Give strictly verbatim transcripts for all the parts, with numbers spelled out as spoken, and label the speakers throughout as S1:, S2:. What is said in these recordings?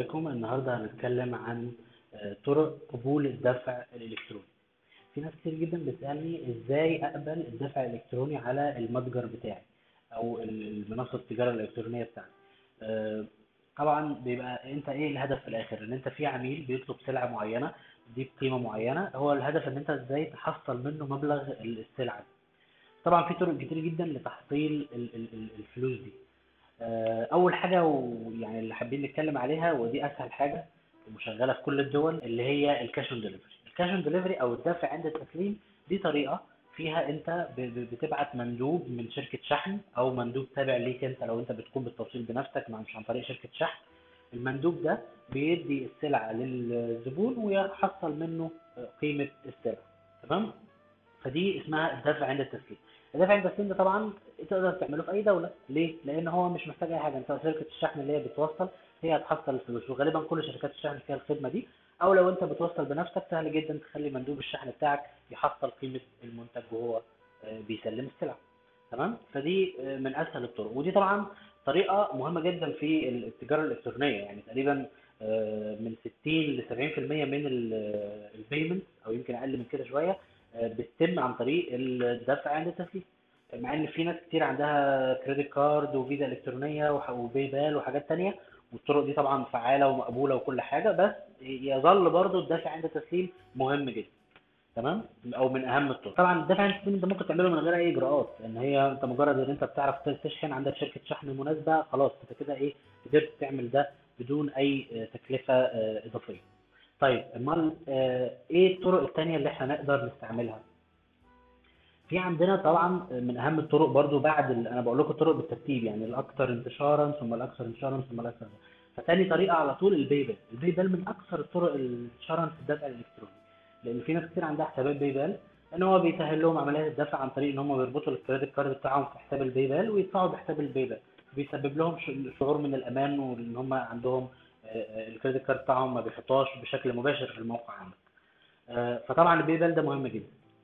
S1: عليكم. النهارده هنتكلم عن آه، طرق قبول الدفع الإلكتروني. في ناس كتير جدا بتسألني ازاي اقبل الدفع الإلكتروني على المتجر بتاعي او ال- المنصة التجارة الإلكترونية بتاعتي. آه، طبعا بيبقى انت ايه الهدف في الاخر؟ ان انت في عميل بيطلب سلعة معينة دي بقيمة معينة، هو الهدف ان انت ازاي تحصل منه مبلغ السلعة دي. طبعا في طرق كتير جدا لتحصيل ال- ال- ال- الفلوس دي. آه، اول حاجه ويعني اللي حابين نتكلم عليها ودي اسهل حاجه وشغاله في كل الدول، اللي هي الكاش اون ديليفري. الكاش اون ديليفري او الدفع عند التسليم، دي طريقه فيها انت ب- ب- بتبعت مندوب من شركه شحن او مندوب تابع ليك انت لو انت بتقوم بالتوصيل بنفسك مع مش عن طريق شركه شحن. المندوب ده بيدي السلعه للزبون ويحصل منه آه، قيمه السلعه. تمام. فدي اسمها الدفع عند التسليم. الدفع عند التسليم ده طبعا تقدر تعمله في اي دوله. ليه؟ لان هو مش محتاج اي حاجه، انت شركه الشحن اللي هي بتوصل هي هتحصل الفلوس، وغالبا كل شركات الشحن فيها الخدمه دي. او لو انت بتوصل بنفسك سهل جدا تخلي مندوب الشحن بتاعك يحصل قيمه المنتج وهو آه، بيسلم السلعه. تمام. فدي آه، من اسهل الطرق، ودي طبعا طريقه مهمه جدا في التجاره الالكترونيه. يعني تقريبا آه، من ستين ل سبعين في المية من البيمنت او يمكن اقل من كده شويه آه، بتتم عن طريق الدفع عند التسليم. مع ان في ناس كتير عندها كريدت كارد وفيزا الكترونيه وح- وباي بال وحاجات تانية، والطرق دي طبعا فعاله ومقبوله وكل حاجه، بس يظل برضو الدفع عند التسليم مهم جدا. تمام. او من اهم الطرق. طبعا الدفع عند التسليم انت ممكن تعمله من غير اي اجراءات، لان هي انت مجرد ان انت بتعرف تشحن، عندك شركه شحن مناسبه، خلاص انت كده ايه قدرت تعمل ده بدون اي آه، تكلفه آه، اضافيه. طيب امال آه، ايه الطرق التانية اللي احنا نقدر نستعملها؟ في عندنا طبعا من اهم الطرق برضو بعد ال... انا بقول لكم الطرق بالترتيب، يعني الاكثر انتشارا ثم الاكثر انتشارا ثم الاكثر. فتاني طريقه على طول الباي بال. الباي بال من اكثر الطرق انتشارا في الدفع الالكتروني، لان في ناس كتير عندها حسابات باي بال، ان هو بيسهل لهم عمليات الدفع عن طريق ان هم بيربطوا الكريدت كارد بتاعهم في حساب الباي بال ويدفعوا بحساب الباي بال. بيسبب لهم ش- شعور من الامان، وان هم عندهم آه، آه، الكريدت كارد بتاعهم ما بيحطهاش بشكل مباشر في الموقع عندك. آه، فطبعا الباي بال ده مهم جدا.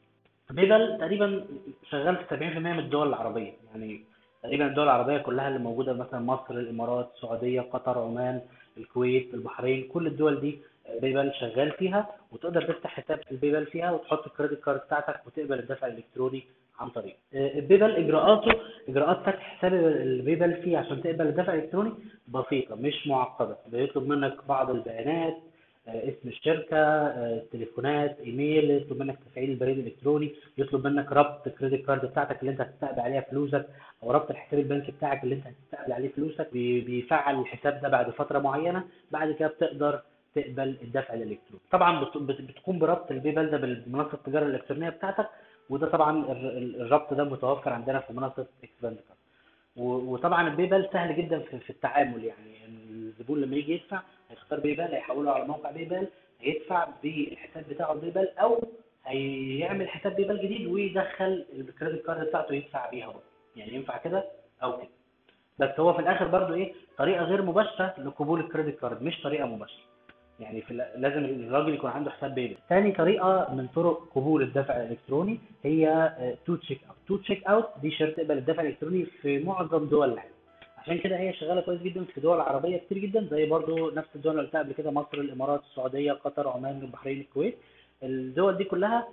S1: بيبل تقريبا شغال في سبعين في المية من الدول العربية. يعني تقريبا الدول العربية كلها اللي موجودة، مثلا مصر، الإمارات، السعودية، قطر، عمان، الكويت، البحرين، كل الدول دي بيبل شغال فيها، وتقدر تفتح حساب في البيبل فيها وتحط الكريدت كارد بتاعتك وتقبل الدفع الإلكتروني عن طريق آه، البيبل. إجراءاته إجراءات فتح حساب البيبل فيه عشان تقبل الدفع الإلكتروني بسيطة مش معقدة. بيطلب منك بعض البيانات، آه، اسم الشركة، آه، تليفونات، ايميل، يطلب منك تفعيل البريد الالكتروني، يطلب منك ربط الكريدت كارد بتاعتك اللي انت هتستقبل عليها فلوسك، او ربط الحساب البنكي بتاعك اللي انت هتستقبل عليه فلوسك. بي- بيفعل الحساب ده بعد فترة معينة، بعد كده بتقدر تقبل الدفع الالكتروني. طبعا بت- بت- بتقوم بربط البيبال ده بمنصة التجارة الالكترونية بتاعتك، وده طبعا الر- ال- الربط ده متوفر عندنا في منصة اكس باند كارد. و- وطبعا الباي بال سهل جدا في في التعامل. يعني الزبون لما يجي يدفع هيختار باي بال، هيحوله على موقع باي بال، هيدفع بالحساب بتاعه باي بال، او هيعمل حساب باي بال جديد ويدخل الكريدت كارد بتاعته يدفع بيها برضه. يعني ينفع كده او كده، بس هو في الاخر برضه ايه، طريقه غير مباشره لقبول الكريدت كارد مش طريقه مباشره. يعني في ال- لازم الراجل يكون عنده حساب بيبل. تاني طريقه من طرق قبول الدفع الالكتروني هي تو تشيك اوت. تو تشيك اوت دي شرط تقبل الدفع الالكتروني في معظم دول العالم. عشان كده هي شغاله كويس جدا في دول عربيه كتير جدا، زي برضو نفس الدول اللي قلتها قبل كده، مصر، الامارات، السعوديه، قطر، عمان، البحرين، الكويت. الدول دي كلها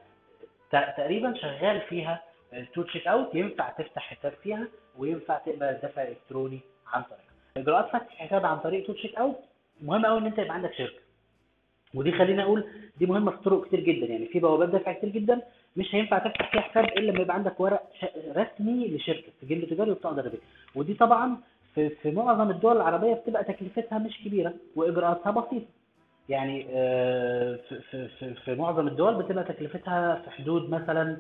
S1: ت- تقريبا شغال فيها تو تشيك اوت، ينفع تفتح حساب فيها وينفع تقبل الدفع الالكتروني عن طريقها. اجراءات فتح حساب عن طريق تو تشيك اوت مهم قوي ان انت يبقى عندك شركه، ودي خليني اقول دي مهمه في طرق كتير جدا. يعني في بوابات دفع كتير جدا مش هينفع تفتح فيها حساب الا لما يبقى عندك ورق ش- رسمي لشركه سجل تجاري وبطاقه ضريبيه. ودي طبعا في في معظم الدول العربيه بتبقى تكلفتها مش كبيره واجراءاتها بسيطه. يعني آه، في في في في معظم الدول بتبقى تكلفتها في حدود مثلا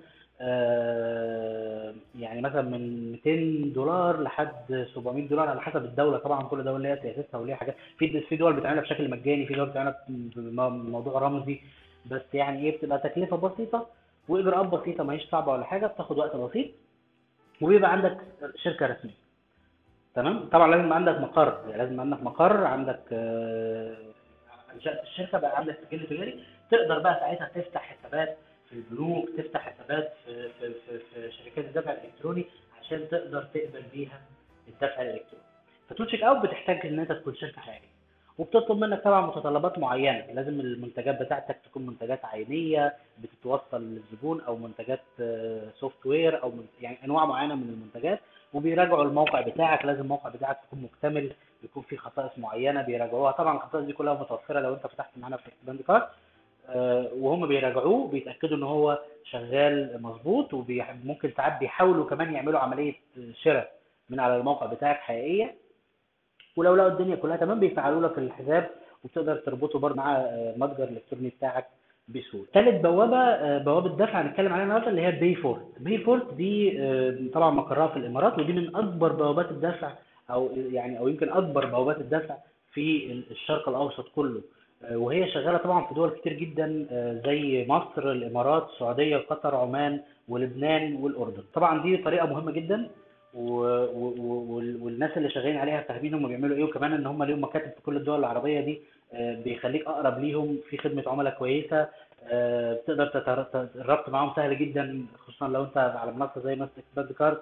S1: آه، يعني مثلا من مئتين دولار لحد سبعمية دولار على حسب الدوله. طبعا كل دوله ليها سياستها وليها حاجات. في في دول بتعملها بشكل مجاني، في دول بتعملها بموضوع رمزي، بس يعني ايه بتبقى تكلفه بسيطه واجراءات بسيطه، ما هيش صعبه ولا حاجه، بتاخد وقت بسيط، وبيبقى عندك شركه رسميه. تمام. طبعا لازم يبقى عندك مقر، يعني لازم يبقى عندك مقر، عندك آه، انشات الشركه، بقى عندك سجل تجاري، تقدر بقى ساعتها تفتح حسابات في البنوك، تفتح حسابات في في في, في شركات الدفع الالكتروني عشان تقدر تقبل بيها الدفع الالكتروني. فتو تشيك اوت بتحتاج ان انت تكون شركه حقيقيه. وبتطلب منك طبعا متطلبات معينه، لازم المنتجات بتاعتك تكون منتجات عينيه بتتوصل للزبون، او منتجات سوفت وير، او من يعني انواع معينه من المنتجات. وبيراجعوا الموقع بتاعك، لازم الموقع بتاعك يكون مكتمل، يكون فيه خصائص معينه بيراجعوها. طبعا الخصائص دي كلها متوفره لو انت فتحت معانا في اكسباند كارت. آه، وهم بيراجعوه بيتاكدوا ان هو شغال مظبوط، وممكن ساعات بيحاولوا كمان يعملوا عمليه شراء من على الموقع بتاعك حقيقيه. ولو لقوا الدنيا كلها تمام بيفعلوا لك الحساب، وتقدر تربطه برضه مع آه، متجر الالكتروني بتاعك بسهوله. ثالث بوابه، آه، بوابه دفع هنتكلم عليها النهارده، اللي هي باي فورت. باي فورت دي آه، طبعا مقرها في الامارات، ودي من اكبر بوابات الدفع، او يعني او يمكن اكبر بوابات الدفع في الشرق الاوسط كله. آه، وهي شغاله طبعا في دول كتير جدا، آه، زي مصر، الامارات، السعوديه، قطر، عمان، ولبنان، والاردن. طبعا دي طريقه مهمه جدا، و- و- و- والناس اللي شغالين عليها فاهمين هم بيعملوا ايه، وكمان ان هم ليهم مكاتب في كل الدول العربيه دي. آه، بيخليك اقرب ليهم في خدمه عملاء كويسه. آه، بتقدر تتر- ت- الربط معاهم سهل جدا، خصوصا لو انت على منصه زي منصه اكسباند كارد.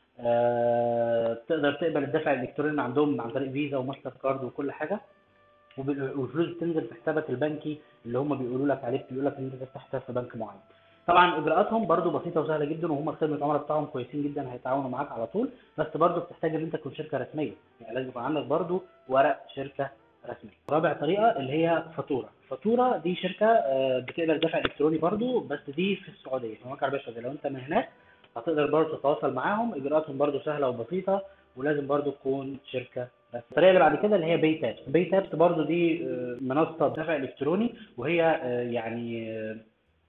S1: آه، تقدر تقبل الدفع الالكتروني من عندهم عن طريق فيزا وماستر كارد وكل حاجه. وب- والفلوس بتنزل في حسابك البنكي اللي هم بيقولوا لك عليه، بيقولوا لك ان انت تفتح حساب في بنك معين. طبعا اجراءاتهم برضو بسيطه وسهله جدا، وهم خدمه العملاء بتاعهم كويسين جدا، هيتعاونوا معاك على طول. بس برضو بتحتاج ان انت تكون شركه رسميه، يعني لازم يكون عندك برضو ورق شركه رسميه. رابع طريقه اللي هي فاتوره. فاتوره دي شركه آه، بتقبل دفع الكتروني برضو، بس دي في السعوديه، في المملكه العربيه السعوديه. لو انت من هناك هتقدر برضو تتواصل معاهم، اجراءاتهم برضو سهله وبسيطه، ولازم برضو تكون شركه. بس الطريقه اللي بعد كده اللي هي باي تابس. باي تابس برضو دي آه، منصه دفع الكتروني، وهي آه، يعني آه،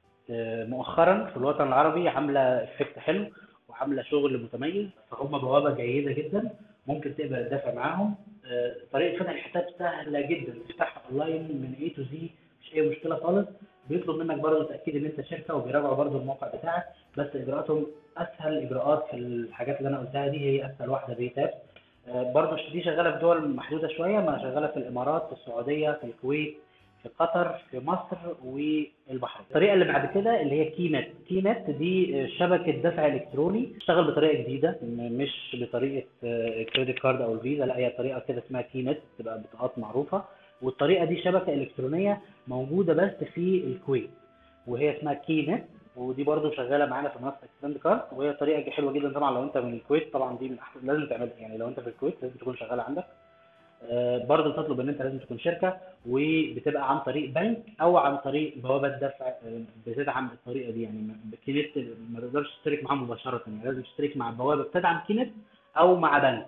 S1: آه، مؤخرا في الوطن العربي عامله افكت حلو، وعامله شغل متميز. فهم بوابه جيده جدا، ممكن تقبل الدفع معاهم. آه، طريقه فتح الحساب سهله جدا، تفتحها اونلاين من اي تو زي، مش اي مشكله خالص. بيطلب منك برضه تاكيد ان انت شركه، وبيراجعوا برضه الموقع بتاعك. بس اجراءاتهم اسهل اجراءات في الحاجات اللي انا قلتها دي، هي اسهل واحده باي تابس. آه، برضه دي شغاله في دول محدوده شويه، ما شغاله في الامارات، في السعوديه، في الكويت، في قطر، في مصر، والبحرين. الطريقه اللي بعد كده اللي هي كينت. كينت دي شبكه دفع الكتروني بتشتغل بطريقه جديده، م- مش بطريقه كريدت كارد او الفيزا، لا هي طريقه كده اسمها كينت، تبقى بطاقات معروفه. والطريقه دي شبكه الكترونيه موجوده بس في الكويت، وهي اسمها كينت. ودي برضو شغاله معانا في منصه اكسباند كارد، وهي طريقه حلوه جدا. طبعا لو انت من الكويت، طبعا دي من احسن، لازم تعملها. يعني لو انت في الكويت لازم تكون شغاله عندك. آه، برضه تطلب ان انت لازم تكون شركه، وبتبقى عن طريق بنك او عن طريق بوابه دفع آه، بتدعم الطريقه دي. يعني ما- كينت ما تقدرش تشترك معاهم مباشره، يعني لازم تشترك مع بوابه بتدعم كينت او مع بنك،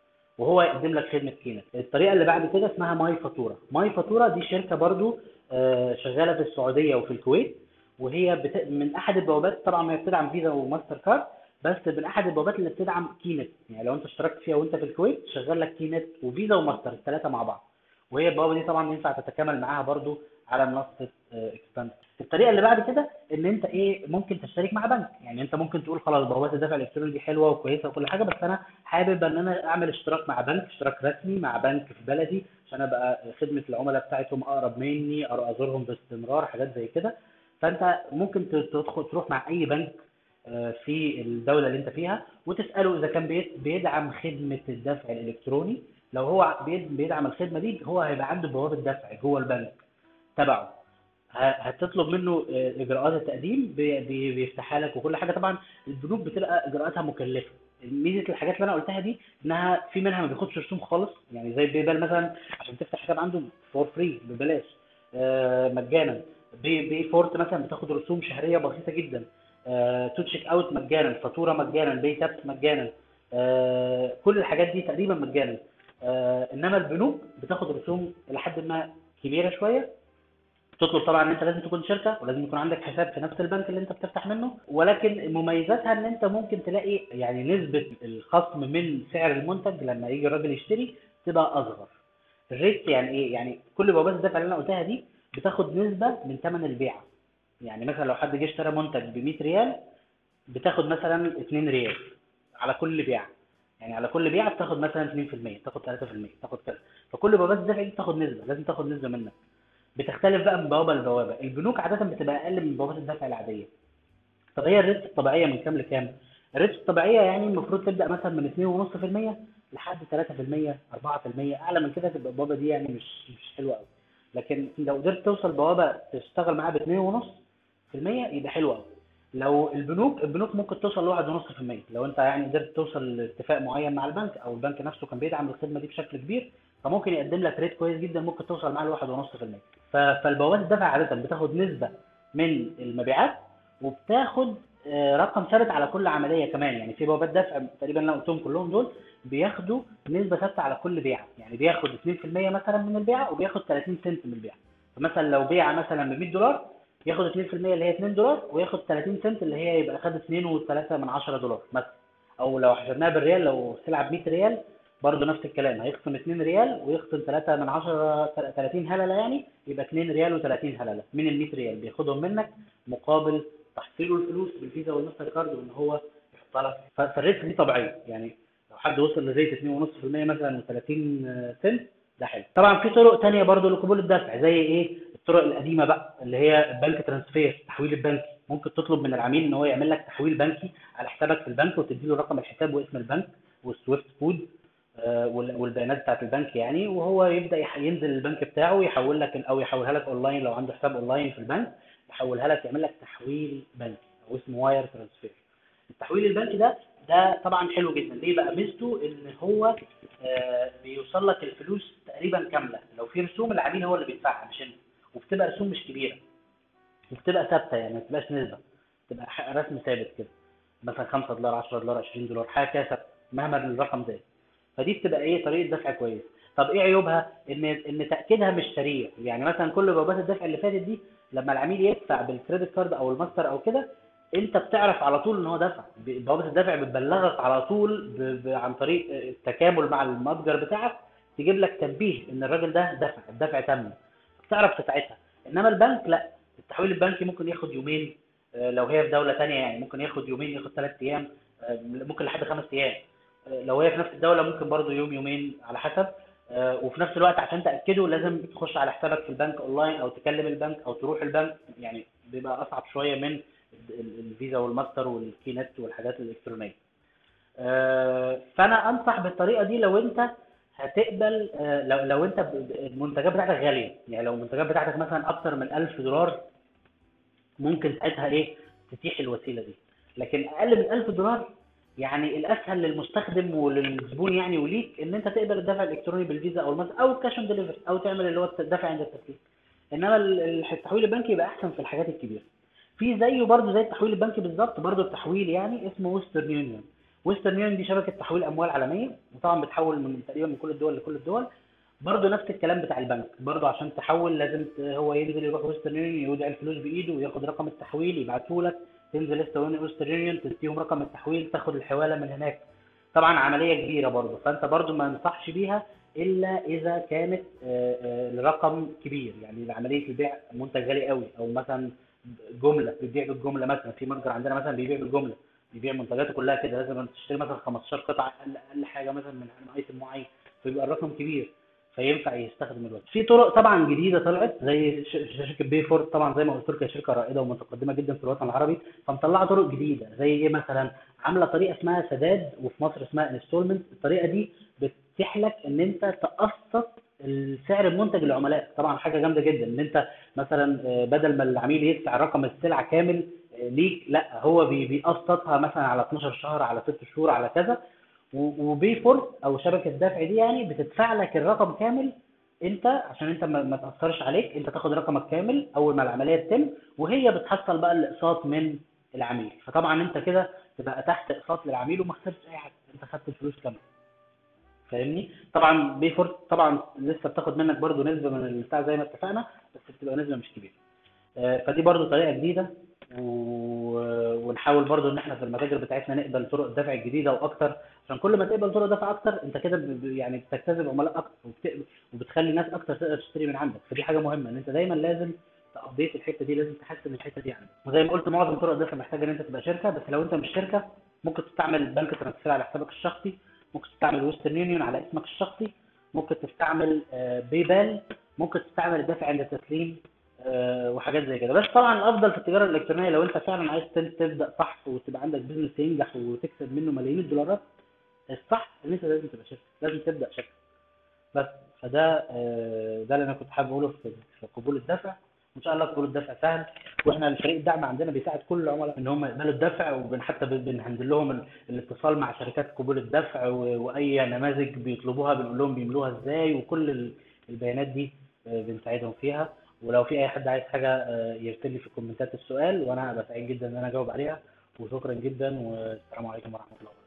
S1: وهو يقدم لك خدمه كينت. الطريقه اللي بعد كده اسمها ماي فاتوره. ماي فاتوره دي شركه برضو آه، شغاله في السعوديه وفي الكويت، وهي بت... من احد البوابات. طبعا هي بتدعم فيزا وماستر كارد، بس من احد البوابات اللي بتدعم كينت. يعني لو انت اشتركت فيها وانت في الكويت شغال لك كينت وفيزا وماستر الثلاثه مع بعض. وهي البوابه دي طبعا ينفع تتكامل معاها برضو على منصه اكسباند. الطريقه اللي بعد كده ان انت ايه، ممكن تشترك مع بنك. يعني انت ممكن تقول خلاص بوابات الدفع الالكتروني دي حلوه وكويسه وكل حاجه، بس انا حابب ان انا اعمل اشتراك مع بنك، اشتراك رسمي مع بنك في بلدي، عشان ابقى خدمه العملاء بتاعتهم اقرب مني، أر- ازورهم باستمرار، حاجات زي كده. فانت ممكن ت- تدخل تروح مع اي بنك آه، في الدوله اللي انت فيها، وتساله اذا كان بيت- بيدعم خدمه الدفع الالكتروني. لو هو بيد- بيدعم الخدمه دي، هو هيبقى عنده بوابه دفع جوه البنك تبعه. ه- هتطلب منه آه، اجراءات التقديم، بي- بي- بيفتحها لك وكل حاجه. طبعا البنوك بتبقى اجراءاتها مكلفه. ميزه الحاجات اللي انا قلتها دي انها في منها ما بياخدش رسوم خالص، يعني زي بيبال مثلا، عشان تفتح حساب عنده فور فري ببلاش، آه، مجانا. بي بي فورت مثلا بتاخد رسوم شهريه بسيطه جدا. آه، تو تشيك اوت مجانا، فاتوره مجانا، بي تابس مجانا. آه، كل الحاجات دي تقريبا مجانا. آه، انما البنوك بتاخد رسوم الى حد ما كبيره شويه. تطلب طبعا ان انت لازم تكون شركه، ولازم يكون عندك حساب في نفس البنك اللي انت بتفتح منه. ولكن مميزاتها ان انت ممكن تلاقي يعني نسبه الخصم من سعر المنتج لما يجي الراجل يشتري تبقى اصغر. الريت يعني ايه؟ يعني كل بوابات الدفع اللي انا قلتها دي بتاخد نسبه من ثمن البيعه. يعني مثلا لو حد جه اشترى منتج ب مية ريال، بتاخد مثلا اتنين ريال على كل بيعه. يعني على كل بيعه بتاخد مثلا اتنين في المية، تاخد ثلاثة في المية، تاخد كذا. فكل بوابات الدفع دي بتاخد نسبه، لازم تاخد نسبه منك. بتختلف بقى من بوابه لبوابه. البنوك عاده بتبقى اقل من بوابات الدفع العاديه. طب هي الريتس الطبيعيه من كام لكام؟ الريتس الطبيعيه يعني المفروض تبدا مثلا من اتنين فاصلة خمسة في المية لحد ثلاثة في المية أربعة في المية. اعلى من كده تبقى البوابه دي يعني مش مش حلوه قوي. لكن لو قدرت توصل بوابه تشتغل معاها ب اتنين ونص في المية يبقى حلو قوي. لو البنوك البنوك ممكن توصل ل واحد ونص في المية لو انت يعني قدرت توصل لاتفاق معين مع البنك، او البنك نفسه كان بيدعم الخدمه دي بشكل كبير، فممكن يقدم لك ريت كويس جدا ممكن توصل معاه ل واحد ونص في المية. فالبوابات الدفع عاده بتاخد نسبه من المبيعات، وبتاخد آه، رقم ثابت على كل عمليه كمان. يعني في بوابات دفع تقريبا لو قلتهم كلهم دول بياخدوا نسبه ثابته على كل بيعه، يعني بياخد اتنين في المية مثلا من البيعه وبياخد تلاتين سنت من البيعه. فمثلا لو بيعه مثلا ب مية دولار ياخد اتنين في المية اللي هي اتنين دولار، وياخد تلاتين سنت اللي هي يبقى خد اتنين وتلاتة من عشرة دولار مثلا. او لو حسبناها بالريال، لو السلعه ب مية ريال برضه نفس الكلام، هيخصم اتنين ريال ويخصم تلاتة من عشرة، تلاتين هلله، يعني يبقى اتنين ريال و30 هلله من ال مية ريال بياخدهم منك مقابل تحصيله الفلوس بالفيزا والماستر كارد، وان هو يحطها لك. ف- فالريت دي طبيعيه يعني. لو حد وصل لزيت اتنين ونص في المية مثلا و30 سنت ده حلو. طبعا في طرق تانية برضو لقبول الدفع، زي ايه؟ الطرق القديمه بقى اللي هي البنك ترانسفير، التحويل البنكي. ممكن تطلب من العميل ان هو يعمل لك تحويل بنكي على حسابك في البنك، وتدي له رقم الحساب واسم البنك والسويفت كود آه، وال- والبيانات بتاعت البنك يعني، وهو يبدا يح- ينزل البنك بتاعه يحول لك، او يحولها لك اونلاين لو عنده حساب اونلاين في البنك، يحولها لك، يعمل لك تحويل بنكي او اسمه واير ترانسفير. التحويل البنكي ده ده طبعا حلو جدا. ليه بقى؟ ميزته ان هو آه، بيوصل لك الفلوس تقريبا كامله. لو في رسوم العميل هو اللي بيدفعها مش انت، وبتبقى رسوم مش كبيره، وبتبقى ثابته يعني ما بتبقاش نسبه، بتبقى ح- رسم ثابت كده، مثلا خمسة دولار عشرة دولار عشرين دولار حاجه كده ثابته مهما الرقم زاد. فدي بتبقى ايه؟ طريقه دفع كويس. طب ايه عيوبها؟ ان ان تاكيدها مش سريع. يعني مثلا كل بوابات الدفع اللي فاتت دي لما العميل يدفع بالكريدت كارد او الماستر او كده، انت بتعرف على طول ان هو دفع. ب- بوابه الدفع بتبلغك على طول ب... ب... عن طريق التكامل مع المتجر بتاعك، تجيب لك تنبيه ان الراجل ده دفع، الدفع تم، بتعرف في ساعتها. انما البنك لا، التحويل البنكي ممكن ياخد يومين، آه، لو هي في دوله ثانيه يعني ممكن ياخد يومين، ياخد ثلاث ايام، آه، ممكن لحد خمس ايام. آه، لو هي في نفس الدوله ممكن برضو يوم يومين على حسب. آه، وفي نفس الوقت عشان تاكده لازم تخش على حسابك في البنك اونلاين، او تكلم البنك، او تروح البنك. يعني بيبقى اصعب شويه من ال- ال- الفيزا والماستر والكينت والحاجات الالكترونيه. آه، فانا انصح بالطريقه دي لو انت هتقبل، آه، لو لو انت ب- ب- المنتجات بتاعتك غاليه. يعني لو المنتجات بتاعتك مثلا اكتر من ألف دولار ممكن ساعتها ايه؟ تتيح الوسيله دي. لكن اقل من ألف دولار يعني الاسهل للمستخدم وللزبون يعني وليك ان انت تقبل الدفع الالكتروني بالفيزا او الماستر او الكاش اون ديليفري، او تعمل اللي هو الدفع عند التسليم. انما ال- ال- التحويل البنكي يبقى احسن في الحاجات الكبيره. في زيه برضه زي التحويل البنكي بالظبط، برضه التحويل يعني اسمه ويسترن يونيون. ويسترن يونيون دي شبكه تحويل اموال عالميه، وطبعا بتحول من تقريبا من كل الدول لكل الدول. برضه نفس الكلام بتاع البنك، برضه عشان تحول لازم ت- هو ينزل يروح ويسترن يونيون يودع الفلوس بايده وياخد رقم التحويل يبعته لك، تنزل انت ويسترن يونيون تديهم رقم التحويل تاخد الحواله من هناك. طبعا عمليه كبيره برضه، فانت برضه ما انصحش بيها الا اذا كانت آه، آه، الرقم كبير. يعني عمليه البيع منتج غالي قوي، او مثلا جمله بتبيع بالجمله. مثلا في متجر عندنا مثلا بيبيع بالجمله، بيبيع منتجاته كلها كده، لازم تشتري مثلا خمستاشر قطعه اقل اقل حاجه مثلا من من ايتم معين، فيبقى الرقم كبير فينفع يستخدم الوقت. في طرق طبعا جديده طلعت زي ش- شركه بي فور. طبعا زي ما قلت لك هي شركه رائده ومتقدمه جدا في الوطن العربي، فمطلعه طرق جديده زي ايه مثلا؟ عامله طريقه اسمها سداد، وفي مصر اسمها انستولمنت. الطريقه دي بتتيح لك ان انت تقسط السعر المنتج للعملاء. طبعا حاجه جامده جدا ان انت مثلا آه، بدل ما العميل يدفع رقم السلعه كامل آه، ليك، لا هو بي- بيقسطها مثلا على اتناشر شهر، على ست شهور، على كذا. و- وبي فور او شبكه دفع دي يعني بتدفع لك الرقم كامل انت، عشان انت ما ما تاثرش عليك، انت تاخد رقمك كامل اول ما العمليه تتم، وهي بتحصل بقى الاقساط من العميل. فطبعا انت كده تبقى تحت اقساط للعميل وما خسرتش اي حاجه، انت خدت الفلوس كامله. فاهمني؟ طبعا بي فور طبعا لسه بتاخد منك برضو نسبه من البتاع زي ما اتفقنا، بس بتبقى نسبه مش كبيره. آه، فدي برضو طريقه جديده. و- ونحاول برضو ان احنا في المتاجر بتاعتنا نقبل طرق الدفع الجديده واكتر، عشان كل ما تقبل طرق دفع اكتر انت كده ب- ب- يعني بتجتذب عملاء اكتر، وبت- وبتخلي ناس اكتر تقدر تشتري من عندك. فدي حاجه مهمه ان انت دايما لازم تابديت الحته دي، لازم تحسن الحته دي عندك. وزي ما قلت معظم طرق الدفع محتاجه ان انت تبقى شركه، بس لو انت مش شركه ممكن تستعمل بنك ترانسفير على حسابك الشخصي، ممكن تستعمل ويسترن يونيون على اسمك الشخصي، ممكن تستعمل آه، باي بال، ممكن تستعمل الدفع عند التسليم، آه، وحاجات زي كده. بس طبعا الافضل في التجاره الالكترونيه لو انت فعلا عايز تل- تبدا صح وتبقى عندك بيزنس ينجح وتكسب منه ملايين الدولارات، الصح ان انت لازم تبقى شركه، لازم تبدا شركه. بس فده آه، ده اللي انا كنت حابب اقوله في في قبول الدفع. وان شاء الله قبول الدفع سهل، واحنا الفريق الدعم عندنا بيساعد كل العملاء ان هم يقبلوا الدفع، وبن حتى بن- بنهندل لهم ال- الاتصال مع شركات قبول الدفع، و- واي نماذج بيطلبوها بنقول لهم بيملوها ازاي، وكل ال- البيانات دي آه، بنساعدهم فيها. ولو في اي حد عايز حاجه آه، يرسل لي في الكومنتات السؤال، وانا هبقى سعيد جدا ان انا اجاوب عليها. وشكرا جدا، والسلام عليكم ورحمه الله وبركاته.